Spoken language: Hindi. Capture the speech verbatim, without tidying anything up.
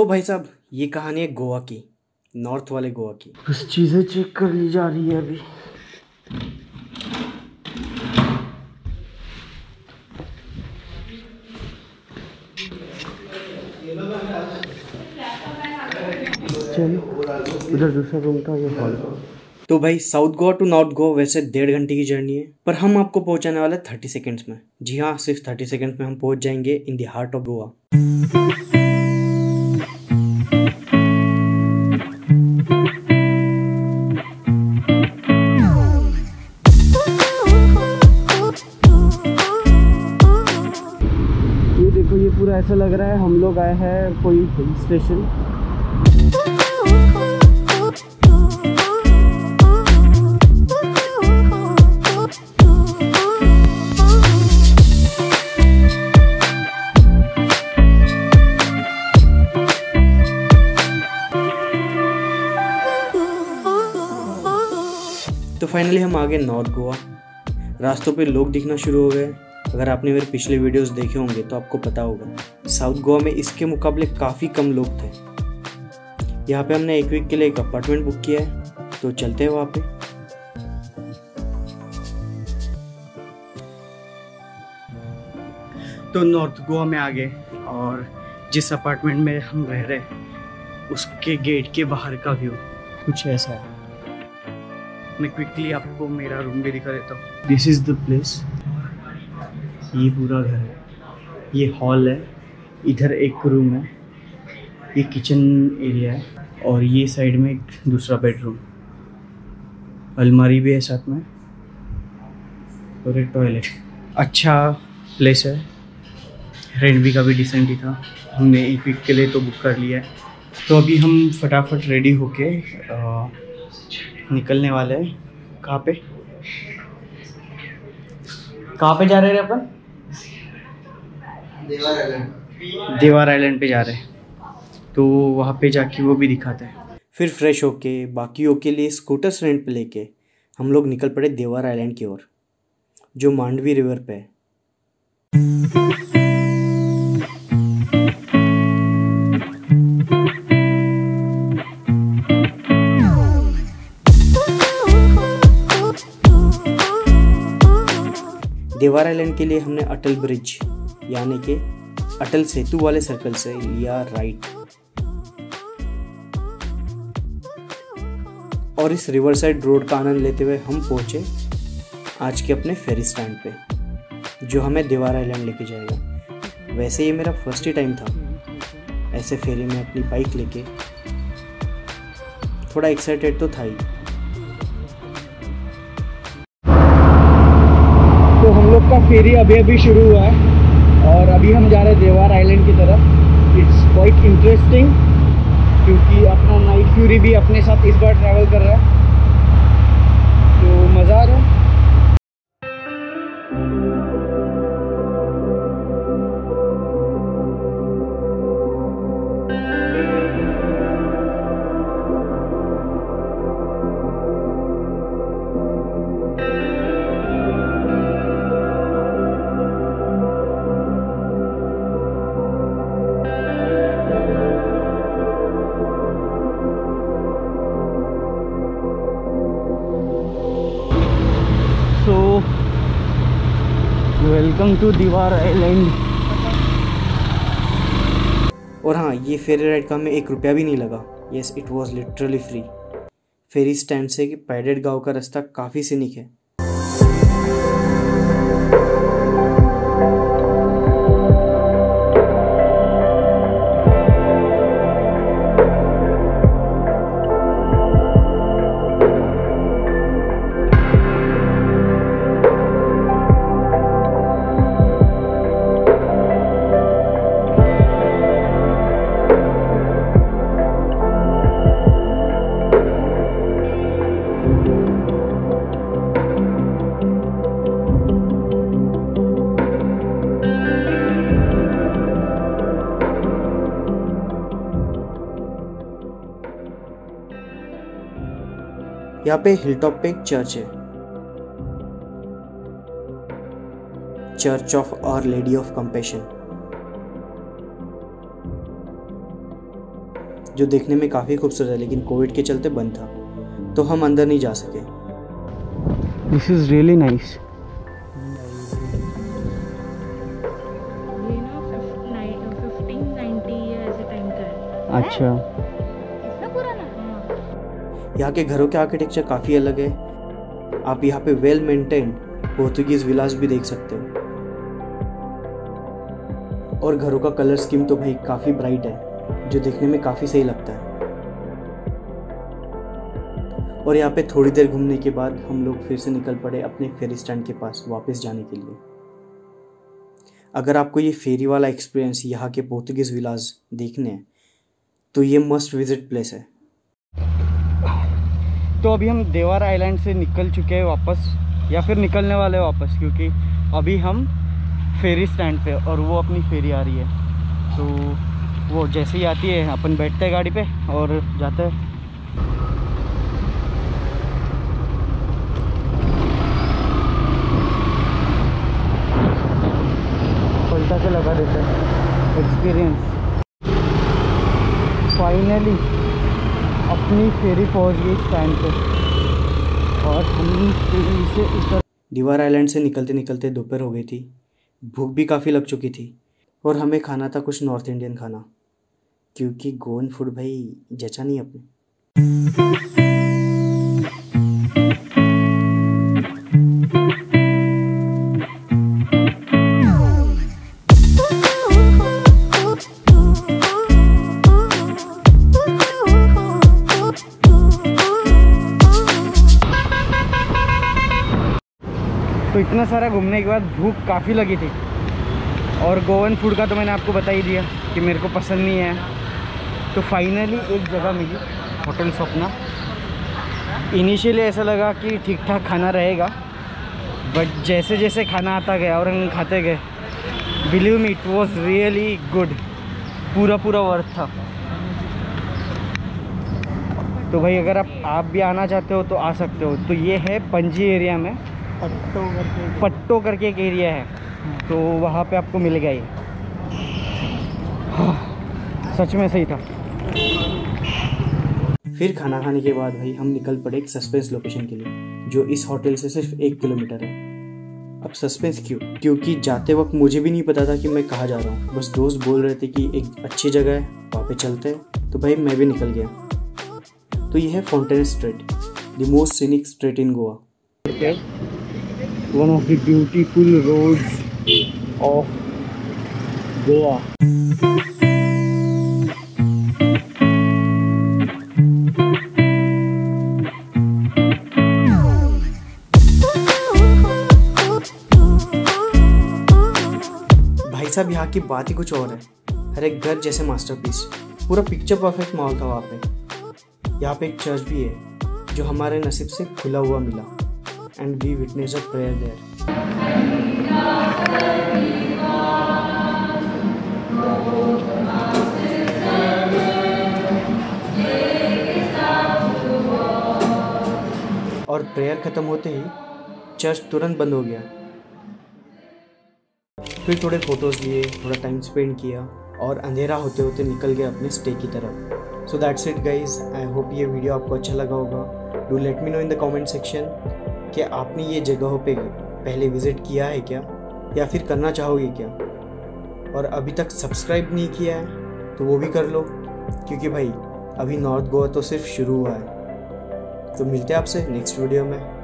तो भाई साहब ये कहानी है गोवा की, नॉर्थ वाले गोवा की। कुछ चीज़ें चेक कर ली जा रही है अभी। चलो उधर दूसरा रूम था, ये हॉल। तो भाई south Goa to north Goa वैसे डेढ़ घंटे की जर्नी है, पर हम आपको पहुंचाने वाले थर्टी सेकेंड्स में। जी हाँ, सिर्फ थर्टी सेकेंड्स में हम पहुंच जाएंगे in the heart of Goa. ये देखो, ये पूरा ऐसा लग रहा है हम लोग आए हैं कोई हिल स्टेशन। तो फाइनली हम आ गए नॉर्थ गोवा। रास्तों पे लोग दिखना शुरू हो गए। अगर आपने मेरे पिछले वीडियोस देखे होंगे तो आपको पता होगा साउथ गोवा में इसके मुकाबले काफ़ी कम लोग थे। यहाँ पे हमने एक वीक के लिए एक अपार्टमेंट बुक किया है, तो चलते हैं वहाँ पे। तो नॉर्थ गोवा में आ गए और जिस अपार्टमेंट में हम रह रहे हैं उसके गेट के बाहर का व्यू कुछ ऐसा है। मैं क्विकली आपको मेरा रूम भी दिखा देता हूँ। This is the place. ये पूरा घर है, ये हॉल है, इधर एक रूम है, ये किचन एरिया है और ये साइड में एक दूसरा बेडरूम, अलमारी भी है साथ में और एक टॉयलेट। अच्छा प्लेस है, रेंट भी काफ़ी डिसेंट ही था। हमने एक वीक के लिए तो बुक कर लिया है। तो अभी हम फटाफट रेडी होके आ, निकलने वाले हैं। कहाँ पे कहाँ पे जा रहे हैं अपन? देवार आइलैंड। देवार आइलैंड पे जा रहे हैं, तो वहाँ पे जाके वो भी दिखाते हैं। फिर फ्रेश होके बाकियों के लिए स्कूटर्स रेंट पे लेके हम लोग निकल पड़े देवार आइलैंड की ओर, जो मांडवी रिवर पे है। देवार आइलैंड के लिए हमने अटल ब्रिज यानी कि अटल सेतु वाले सर्कल से लिया राइट, और इस रिवर साइड रोड का आनंद लेते हुए हम पहुंचे आज के अपने फेरी स्टैंड पे, जो हमें देवार आइलैंड लेके जाएगा। वैसे ये मेरा फर्स्ट ही टाइम था ऐसे फेरी में अपनी बाइक लेके। थोड़ा एक्साइटेड तो था ही। तो हम लोग का फेरी अभी अभी शुरू हुआ है और अभी हम जा रहे हैं देवार आइलैंड की तरफ। इट्स क्वाइट इंटरेस्टिंग क्योंकि अपना नाइट फ्यूरी भी अपने साथ इस बार ट्रैवल कर रहा है, तो मज़ा आ रहा है। Welcome to Divar island. और हाँ, ये फेरी राइड का हमें एक रुपया भी नहीं लगा। Yes, it was literally free. Ferry stand से पैडेड गांव का रास्ता काफ़ी सीनिक है। यहाँ पे हिलटॉप पे एक चर्च है, church of our lady of compassion. जो देखने में काफ़ी खूबसूरत है, लेकिन कोविड के चलते बंद था, तो हम अंदर नहीं जा सके। This is really nice. अच्छा, इतना पुराना? यहाँ के घरों के आर्किटेक्चर काफ़ी अलग है। आप यहाँ पे वेल मेंटेन्ड पोर्तुगीज विलास भी देख सकते हो, और घरों का कलर स्कीम तो भाई काफ़ी ब्राइट है, जो देखने में काफ़ी सही लगता है। और यहाँ पे थोड़ी देर घूमने के बाद हम लोग फिर से निकल पड़े अपने फेरी स्टैंड के पास वापस जाने के लिए। अगर आपको ये फेरी वाला एक्सपीरियंस यहाँ के पोर्तुगीज विलास देखने हैं तो ये मस्ट विजिट प्लेस है। तो अभी हम देवर आइलैंड से निकल चुके हैं वापस, या फिर निकलने वाले हैं वापस, क्योंकि अभी हम फेरी स्टैंड पे और वो अपनी फेरी आ रही है। तो वो जैसे ही आती है अपन बैठते हैं गाड़ी पे और जाते हैं। पलटा के लगा देते हैं। एक्सपीरियंस फाइनली अपनी फेरी पहुंच गई स्टैंड पे, और हम फेरी से उतर। देवर आइलैंड से निकलते निकलते दोपहर हो गई थी, भूख भी काफ़ी लग चुकी थी, और हमें खाना था कुछ नॉर्थ इंडियन खाना, क्योंकि गोवन फूड भाई जचा नहीं अपने। तो इतना सारा घूमने के बाद भूख काफ़ी लगी थी, और गोवन फूड का तो मैंने आपको बता ही दिया कि मेरे को पसंद नहीं है। तो फाइनली एक जगह मिली, होटल स्वप्ना। इनिशियली ऐसा लगा कि ठीक ठाक खाना रहेगा, बट जैसे जैसे खाना आता गया और हम खाते गए, believe me it was really good, पूरा पूरा वर्थ था। तो भाई अगर आप आप भी आना चाहते हो तो आ सकते हो। तो ये है पंजी एरिया में, पट्टो करके पट्टो करके एक एरिया है, तो वहाँ पे आपको मिलेगा ये। हाँ, सच में सही था। फिर खाना खाने के बाद भाई हम निकल पड़े एक सस्पेंस लोकेशन के लिए, जो इस होटल से सिर्फ एक किलोमीटर है। अब सस्पेंस क्यों? क्योंकि जाते वक्त मुझे भी नहीं पता था कि मैं कहाँ जा रहा हूँ। बस दोस्त बोल रहे थे कि एक अच्छी जगह है, वहाँ पे चलते हैं, तो भाई मैं भी निकल गया। तो ये है fountain street, the most scenic street in Goa. One of the beautiful roads of Goa. भाई साहब यहाँ की बात ही कुछ और है। हर एक घर जैसे मास्टरपीस, पूरा पिक्चर परफेक्ट माहौल था वहाँ पे। यहाँ पे एक चर्च भी है जो हमारे नसीब से खुला हुआ मिला, and we witnessed a prayer there. और प्रेयर खत्म होते ही चर्च तुरंत बंद हो गया। फिर थोड़े फोटोज लिए, थोड़ा टाइम स्पेंड किया, और अंधेरा होते होते निकल गए अपने स्टे की तरफ। So that's it guys, I hope ये वीडियो आपको अच्छा लगा होगा। Do let me know in the comment section कि आपने ये जगहों पे पहले विज़िट किया है क्या, या फिर करना चाहोगे क्या, और अभी तक सब्सक्राइब नहीं किया है तो वो भी कर लो, क्योंकि भाई अभी नॉर्थ गोवा तो सिर्फ शुरू हुआ है। तो मिलते हैं आपसे नेक्स्ट वीडियो में।